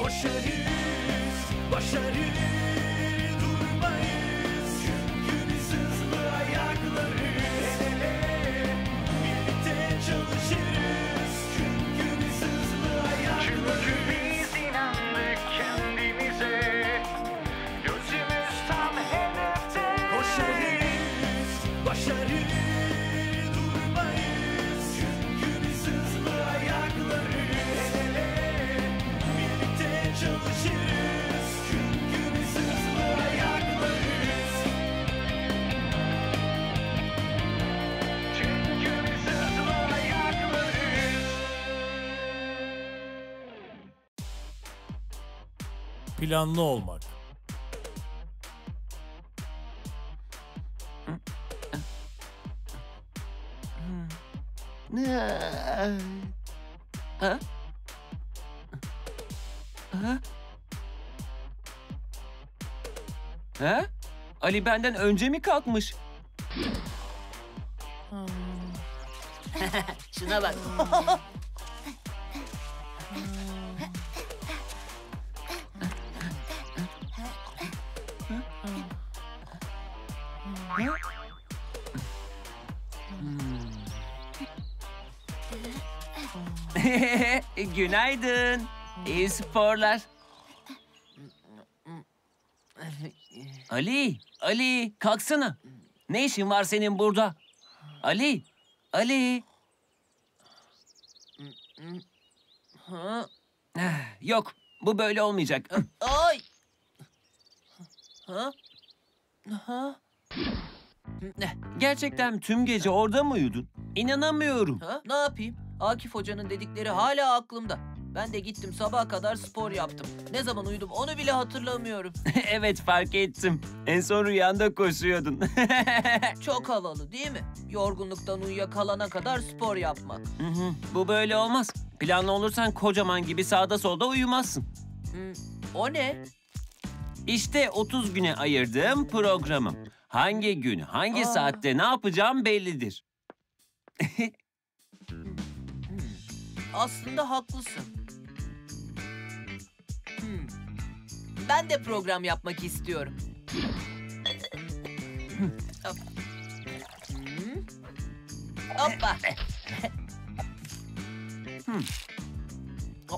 Koşarız, başarır durmayız. Çünkü biz hızlı ayaklarız. El ele, birlikte çalışırız. Çünkü biz hızlı ayaklarız. Çünkü biz inandık kendimize. Gözümüz tam hedefte. Koşarız, başarır durmayız. Çünkü biz hızlı ayaklarız. El ele, birlikte çalışırız. Çünkü biz hızlı ayaklarız. Çünkü biz hızlı ayaklarız. Planlı olmak. Ha? Ha? Ha? Ali benden önce mi kalkmış? Şuna bak. Günaydın. İyi sporlar. Ali, kalksana. Ne işin var senin burada? Ali. Yok, bu böyle olmayacak. Ay! Ha? Ha? Gerçekten tüm gece orada mı uyudun? İnanamıyorum. Ha? Ne yapayım? Akif Hoca'nın dedikleri hala aklımda. Ben de gittim sabaha kadar spor yaptım. Ne zaman uyudum onu bile hatırlamıyorum. Evet, fark ettim. En son rüyanda koşuyordun. Çok havalı değil mi? Yorgunluktan uyuyakalana kadar spor yapmak. Bu böyle olmaz. Planlı olursan kocaman gibi sağda solda uyumazsın. O ne? İşte 30 güne ayırdığım programım. Hangi gün, hangi saatte ne yapacağım bellidir. Aslında haklısın. Ben de program yapmak istiyorum. Hop. Hoppa. Hop.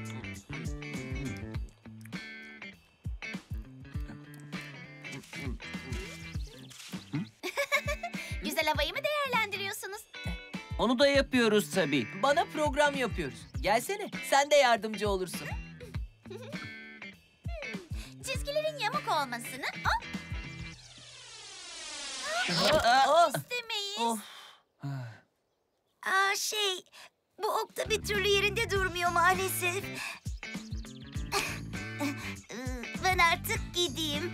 Güzel havayı mı değerlendiriyorsunuz? Onu da yapıyoruz tabii. Bana program yapıyoruz. Gelsene, sen de yardımcı olursun. Çizgilerin yamuk olmasını istemeyiz. Of. Bu okta bir türlü yerinde durmuyor maalesef. Ben artık gideyim.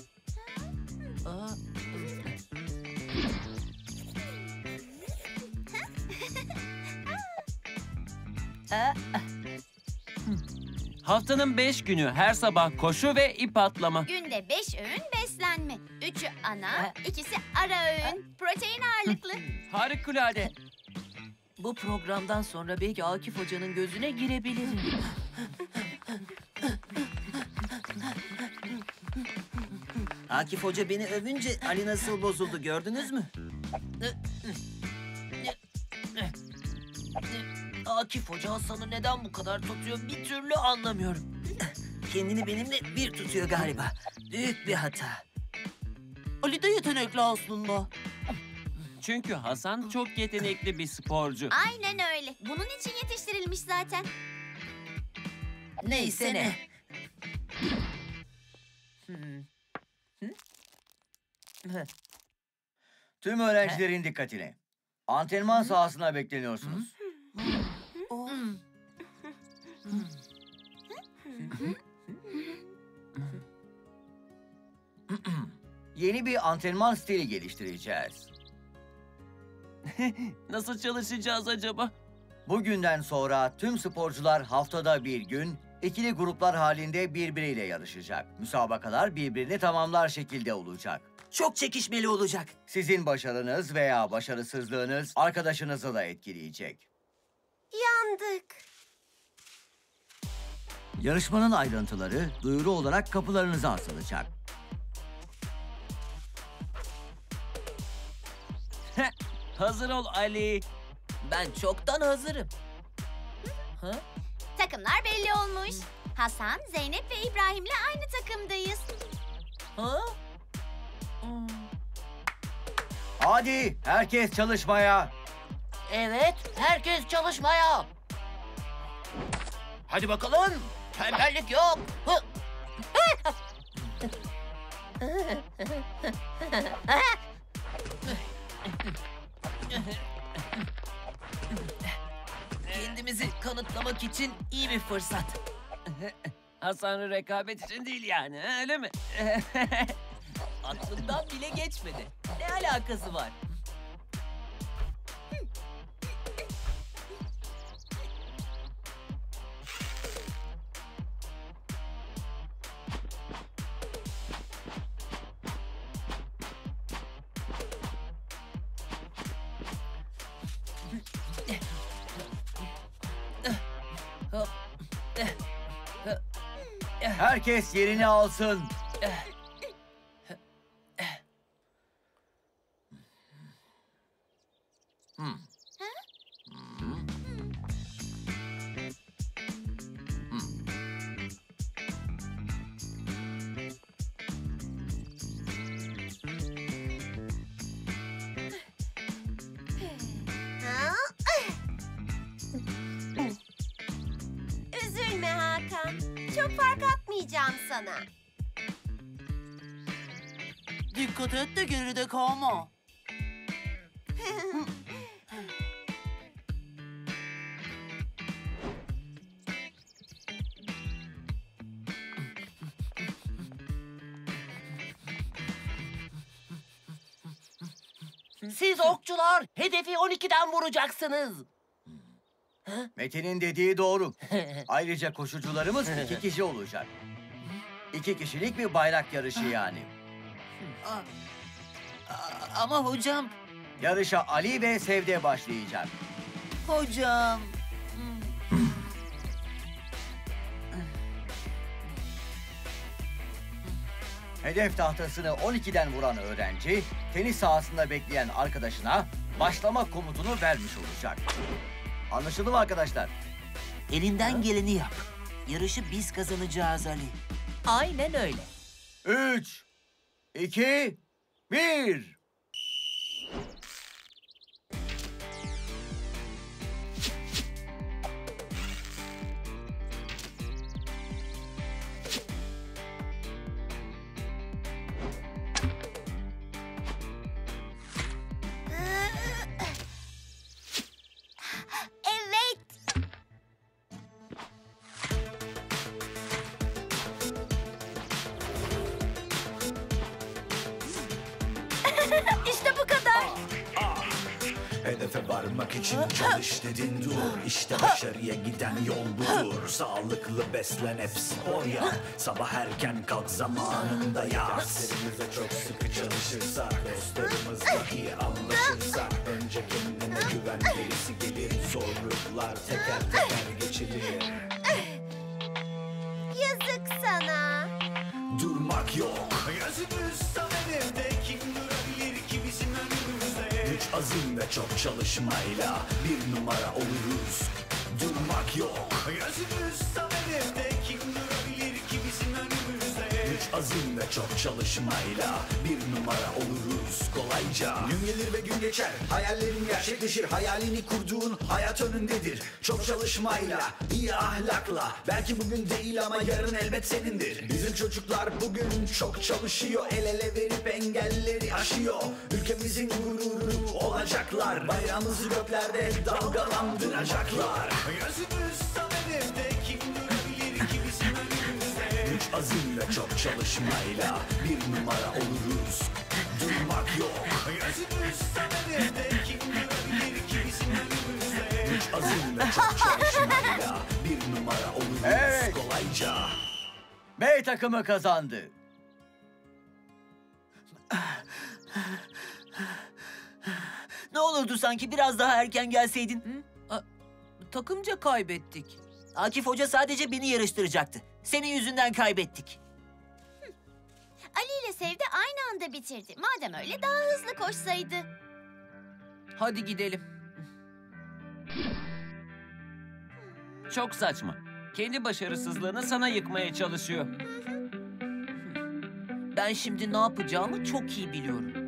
Haftanın 5 günü her sabah koşu ve ip atlama. Günde 5 öğün beslenme. 3'ü ana, 2'si ara öğün. Protein ağırlıklı. Harikulade. Bu programdan sonra belki Akif Hoca'nın gözüne girebilirim. Akif Hoca beni övünce Ali nasıl bozuldu gördünüz mü? Akif Hoca Hasan'ı neden bu kadar tutuyor bir türlü anlamıyorum. Kendini benimle bir tutuyor galiba. Büyük bir hata. Ali de yetenekli aslında. Çünkü Hasan çok yetenekli bir sporcu. Aynen öyle. Bunun için yetiştirilmiş zaten. Neyse ne. Tüm öğrencilerin dikkatine. Antrenman sahasına bekleniyorsunuz. Yeni bir antrenman stili geliştireceğiz. Nasıl çalışacağız acaba? Bugünden sonra tüm sporcular haftada bir gün ikili gruplar halinde birbiriyle yarışacak. Müsabakalar birbirini tamamlar şekilde olacak. Çok çekişmeli olacak. Sizin başarınız veya başarısızlığınız arkadaşınızı da etkileyecek. Yandık. Yarışmanın ayrıntıları duyuru olarak kapılarınıza asılacak. Hazır ol Ali. Ben çoktan hazırım. Ha? Takımlar belli olmuş. Hasan, Zeynep ve İbrahim'le aynı takımdayız. Ha? Hmm. Hadi herkes çalışmaya. Evet, herkes çalışmaya. Hadi bakalım. Tembellik yok. Hı. Kendimizi kanıtlamak için iyi bir fırsat. Hasan'ın rekabet için değil yani, öyle mi? Aklımdan bile geçmedi. Ne alakası var? Herkes yerini alsın. Üzülme Hakan. Çok fark atmayacağım sana. Dikkat et de geride kalma. Siz okçular hedefi 12'den vuracaksınız. Metin'in dediği doğru. Ayrıca koşucularımız 2 kişi olacak. 2 kişilik bir bayrak yarışı yani. Ama hocam, Yarışa Ali ve Sevde başlayacak. hocam. Hedef tahtasını 12'den vuran öğrenci, tenis sahasında bekleyen arkadaşına başlama komutunu vermiş olacak. Anlaşıldı mı arkadaşlar? Elinden geleni yap. Yarışı biz kazanacağız Ali. Aynen öyle. 3, 2, 1. Evet. İşte bu kadar. Hedefe varmak için çalış dedin dur. İşte başarıya giden yol budur. Sağlıklı beslen hep spor yap. Sabah erken kalk zamanında yat. Derslerimize çok sıkı çalışırsak, dostlarımızla iyi anlaşırsak, önce kendine güven gerisi gelir. Zorluklar teker teker geçilir. Yazık sana. Durmak yok. Gözümüz tam hedefte, kim durabilir ki bizim önümüzde? Güç, azim ve çok çalışmayla bir numara oluruz. Durmak yok. Gözümüz tam hedefte, kim durabilir ki bizim önümüzde? Güç, azim ve çok çalışmayla bir numara oluruz kolayca. Gün gelir ve gün geçer, hayallerin gerçekleşir. Hayalini kurduğun hayat önündedir. Çok çalışmayla, iyi ahlakla, belki bugün değil ama yarın elbet senindir. Bizim çocuklar bugün çok çalışıyor, el ele verip engelleri aşıyor. Ülkemizin gururu olacaklar, bayrağımızı göklerde dalgalandıracaklar. Gözümüz tam hedefte, kim durabilir ki bizim önümüzde? Güç, azim ve çok çalışmayla bir numara oluruz. Durmak yok. Gözümüz tam hedefte, kim durabilir ki bizim önümüzde? Güç, azim ve çok çalışmayla bir numara oluruz Evet. kolayca. B takımı kazandı. Ne olurdu sanki biraz daha erken gelseydin. Takımca kaybettik. Akif Hoca sadece beni yarıştıracaktı. Senin yüzünden kaybettik. Ali ile Sevde aynı anda bitirdi. Madem öyle daha hızlı koşsaydı. Hadi gidelim. Çok saçma. Kendi başarısızlığını sana yıkmaya çalışıyor. Ben şimdi ne yapacağımı çok iyi biliyorum.